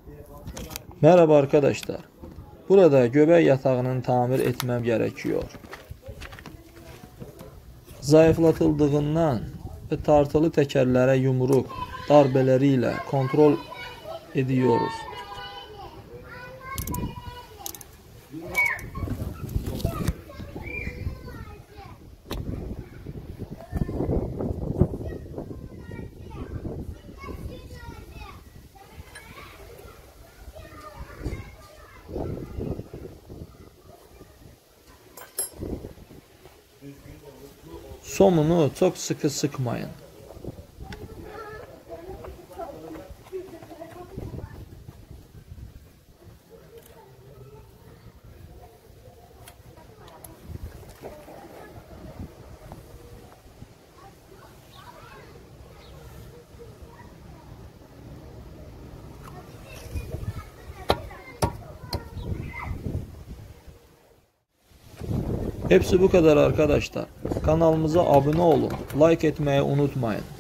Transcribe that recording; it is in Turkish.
Merhaba arkadaşlar. Burada göbek yatağının tamir etmem gerekiyor. Zayıflatıldığından ve tartılı tekerlere yumruk darbeleriyle kontrol ediyoruz. Somunu çok sıkı sıkmayın. Hepsi bu kadar arkadaşlar. Kanalımıza abone olun, like etmeyi unutmayın.